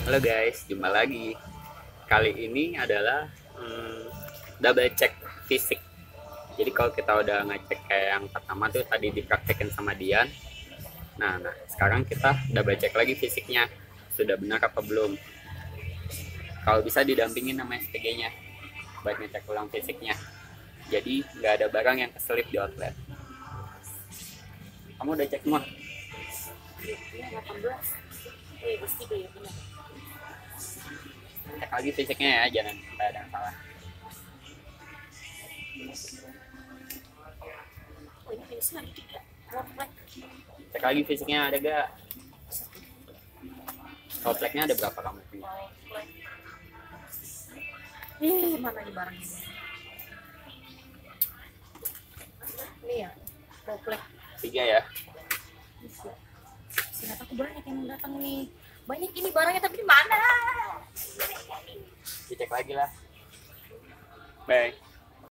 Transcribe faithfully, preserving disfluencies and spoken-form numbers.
Halo guys, jumpa lagi. Kali ini adalah hmm, double check fisik. Jadi kalau kita udah ngecek kayak yang pertama tuh tadi dipraktekin sama Dian. Nah, nah sekarang kita double check lagi fisiknya. Sudah benar apa belum? Kalau bisa didampingin sama S P G-nya buat ngecek ulang fisiknya. Jadi nggak ada barang yang keselip di outlet. Kamu udah cek semua? delapan belas. Eh, pasti ya benar. Cek lagi fisiknya ya, jangan sampai ada yang salah. Oh, ini finisnya ada tiga. Komplek. Cek lagi fisiknya ada gak? Kompleknya ada berapa kamu punya? Komplek. Ih, mana nih barang ini? Ini ya, komplek. Tiga ya. Siapa aku banyak yang datang nih. Banyak ini barangnya tapi di mana? Dicek lagi lah. Bye.